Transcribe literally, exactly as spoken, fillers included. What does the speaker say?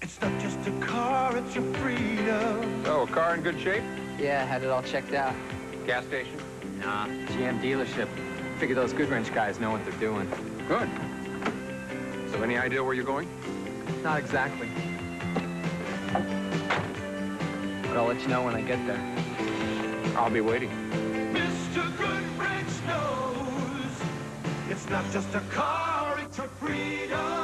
It's not just a car, it's your freedom. So, a car in good shape? Yeah, had it all checked out. Gas station? Nah, G M dealership. Figure those Goodwrench guys know what they're doing. Good. So, any idea where you're going? Not exactly. But I'll let you know when I get there. I'll be waiting. Mister Goodwrench knows it's not just a car, it's your freedom.